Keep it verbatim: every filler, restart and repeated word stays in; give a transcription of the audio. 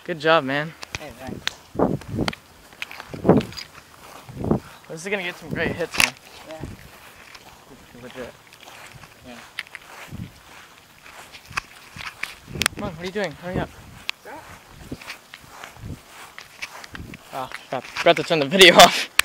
Good job, man. Hey, thanks. This is gonna get some great hits, man. Yeah. Legit. Yeah. Come on, what are you doing? Hurry up. Stop. Oh, crap. Forgot to turn the video off.